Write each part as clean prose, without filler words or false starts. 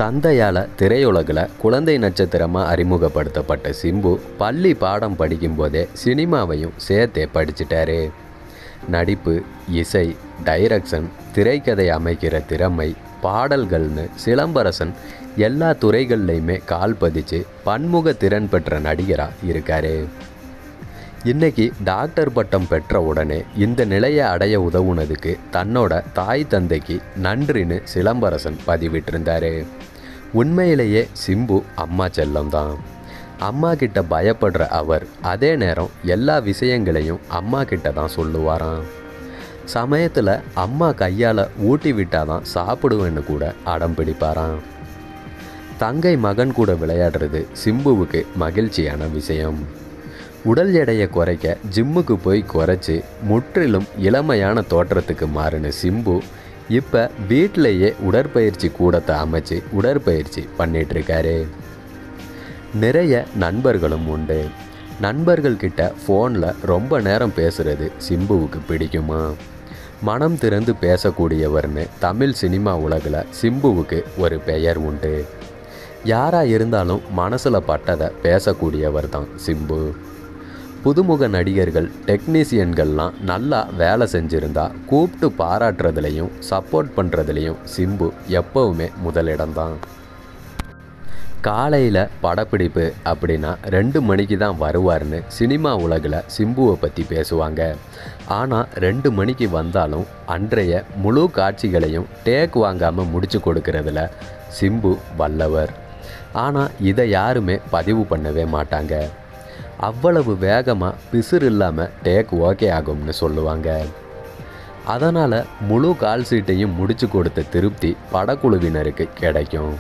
தந்தையால் திரையுலகில் குழந்தை நட்சத்திரமாக அறிமுகப்படுத்தப்பட்ட சிம்பு பள்ளி பாடம் படிக்கும்போதே சினிமாவையும் சேர்த்தே படிச்சிட்டாரு. நடிப்பு, இசை, டைரக்ஷன், திரைக்கதை அமைக்கிற திறமை, பாடல்கள்னு சிலம்பரசன் எல்லா துறைகள்லையுமே கால் பதிச்சு பன்முக திறன் பெற்ற நடிகராக இருக்காரு. இன்றைக்கி டாக்டர் பட்டம் பெற்ற உடனே இந்த நிலையை அடைய உதவுனதுக்கு தன்னோட தாய் தந்தைக்கு நன்றின்னு சிலம்பரசன் பதிவிட்டிருந்தார். உண்மையிலேயே சிம்பு அம்மா செல்லம்தான். அம்மா கிட்ட பயப்படுற அவர் அதே நேரம் எல்லா விஷயங்களையும் அம்மா கிட்ட தான் சொல்லுவாராம். சமயத்தில் அம்மா கையால் ஊட்டி விட்டாதான் சாப்பிடுவேன்னு கூட அடம் பிடிப்பாராம். தங்கை மகன் கூட விளையாடுறது சிம்புவுக்கு மகிழ்ச்சியான விஷயம். உடல் எடையை குறைக்க ஜிம்முக்கு போய் குறைச்சி முற்றிலும் இளமையான தோற்றத்துக்கு மாறின சிம்பு இப்போ வீட்டிலையே உடற்பயிற்சி கூடத்தை அமைச்சு உடற்பயிற்சி பண்ணிகிட்ருக்காரு. நிறைய நண்பர்களும் உண்டு. நண்பர்கள்கிட்ட ஃபோனில் ரொம்ப நேரம் பேசுகிறது சிம்புவுக்கு பிடிக்குமா? மனம் திறந்து பேசக்கூடியவர்னு தமிழ் சினிமா உலகில் சிம்புவுக்கு ஒரு பெயர் உண்டு. யாராக இருந்தாலும் மனசில் பட்டதை பேசக்கூடியவர் தான் சிம்பு. புதுமுக நடிகர்கள், டெக்னீசியன்கள்லாம் நல்லா வேலை செஞ்சுருந்தா கூப்பிட்டு பாராட்டுறதுலையும் சப்போர்ட் பண்ணுறதுலையும் சிம்பு எப்போவுமே முதலிடம்தான். காலையில் படப்பிடிப்பு அப்படின்னா 2 மணிக்கு தான் வருவார்னு சினிமா உலகில் சிம்புவை பற்றி பேசுவாங்க. ஆனால் 2 மணிக்கு வந்தாலும் அன்றைய முழு காட்சிகளையும் டேக் வாங்காமல் முடிச்சு கொடுக்கறதுல சிம்பு வல்லவர். ஆனால் இதை யாருமே பதிவு பண்ணவே மாட்டாங்க. அவ்வளவு வேகமாக பிசுறு இல்லாமல் டேக் ஓகே ஆகும்னு சொல்லுவாங்க. அதனால் முழு கால் சீட்டையும் முடிச்சு கொடுத்த திருப்தி படக்குழுவினருக்கு கிடைக்கும்.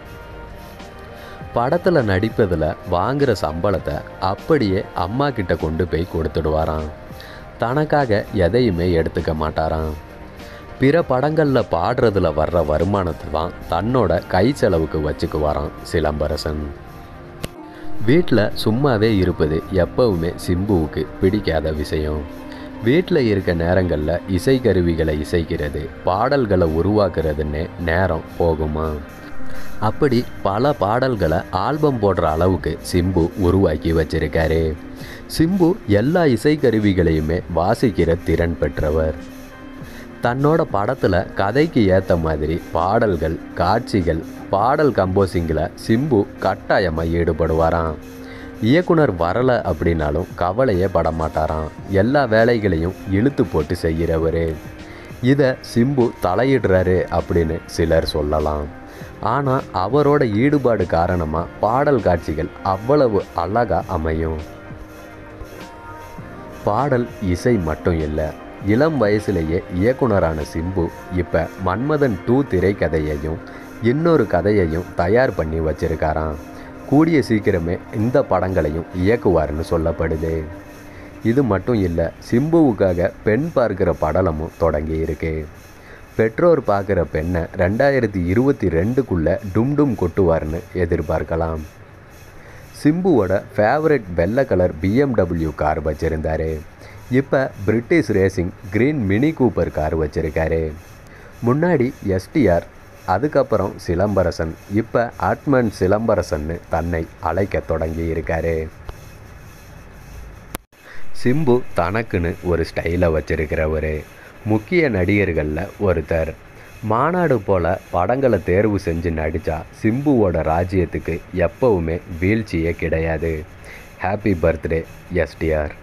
படத்தில் நடிப்பதில் வாங்குகிற சம்பளத்தை அப்படியே அம்மா கிட்ட கொண்டு போய் கொடுத்துடுவாராம். தனக்காக எதையுமே எடுத்துக்க மாட்டாராம். பிற படங்களில் பாடுறதுல வர்ற வருமானத்தை தான் தன்னோட கை செலவுக்கு வச்சுக்குவாராம் சிலம்பரசன். வீட்டில் சும்மாவே இருப்பது எப்பவுமே சிம்புவுக்கு பிடிக்காத விஷயம். வீட்டில் இருக்க நேரங்களில் இசைக்கருவிகளை இசைக்கிறது, பாடல்களை உருவாக்குறதுன்னு நேரம் போகுமா? அப்படி பல பாடல்களை ஆல்பம் போடுற அளவுக்கு சிம்பு உருவாக்கி வச்சிருக்காரு. சிம்பு எல்லா இசைக்கருவிகளையுமே வாசிக்கிற திறன் பெற்றவர். தன்னோட படத்தில் கதைக்கு ஏற்ற மாதிரி பாடல்கள், காட்சிகள், பாடல் கம்போசிங்கில் சிம்பு கட்டாயமாக ஈடுபடுவாராம். இயக்குனர் வரலை அப்படின்னாலும் கவலையே படமாட்டாராம். எல்லா வேலைகளையும் இழுத்து போட்டு செய்கிறவர். இதை சிம்பு தலையிடுறாரு அப்படின்னு சிலர் சொல்லலாம். ஆனால் அவரோட ஈடுபாடு காரணமாக பாடல் காட்சிகள் அவ்வளவு அழகாக அமையும். பாடல், இசை மட்டும் இல்லை, இளம் வயசுலேயே இயக்குனரான சிம்பு இப்போ மன்மதன் 2 திரைக்கதையையும் இன்னொரு கதையையும் தயார் பண்ணி வச்சிருக்காராம். கூடிய சீக்கிரமே இந்த படங்களையும் இயக்குவார்னு சொல்லப்படுது. இது மட்டும் இல்லை, சிம்புவுக்காக பெண் பார்க்குற படலமும் தொடங்கி இருக்கு. பெற்றோர் பார்க்குற பெண்ணை 2022க்குள்ளே டும் கொட்டுவார்னு எதிர்பார்க்கலாம். சிம்புவோட ஃபேவரட் வெள்ளை கலர் BMW கார் வச்சுருந்தார். இப்போ British racing green Mini Cooper car வச்சுருக்காரு. முன்னாடி STR, அதுக்கப்புறம் சிலம்பரசன், இப்போ ஆட்மன் சிலம்பரசன்னு தன்னை அழைக்க தொடங்கி இருக்காரு. சிம்பு தனக்குன்னு ஒரு ஸ்டைலை வச்சிருக்கிறவர். முக்கிய நடிகர்களில் ஒருத்தர். மாநாடு போல் படங்களை தேர்வு செஞ்சு நடித்தா சிம்புவோட ராஜ்யத்துக்கு எப்பவுமே வீழ்ச்சியே கிடையாது. Happy birthday STR.